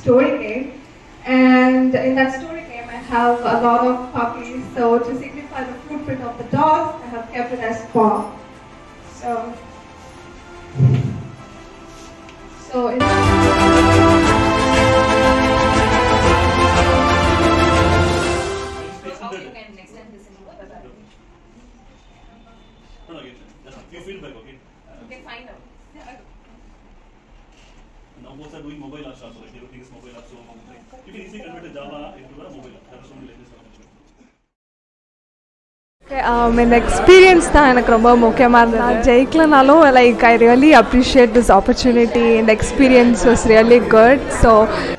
story game. And in that story game, I have a lot of puppies. So to signify the footprint of the dogs, I have kept it as paw. So in you feedback, okay? you can find out. Now both are doing mobile apps also, like everything is mobile apps, so like, you can easily convert a Java into a mobile app. That is only like this. இந்த experience தான் எனக்கு ரொம்ப முக்கியமாக இருந்தது. நான் ஜெயிக்கலனாலும் like I really appreciate this opportunity. இந்த experience was really good. So